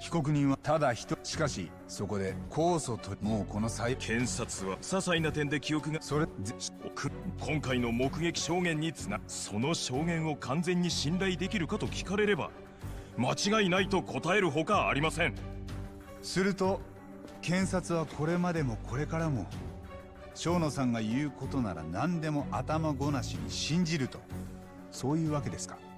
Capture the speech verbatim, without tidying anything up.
被告人はただ一人。しかしそこで控訴と、もうこの裁検察は些細な点で記憶がそれ今回の目撃証言につな、その証言を完全に信頼できるかと聞かれれば間違いないと答えるほかありません。 すると検察はこれまでもこれからも生野さんが言うことなら何でも頭ごなしに信じると、そういうわけですか？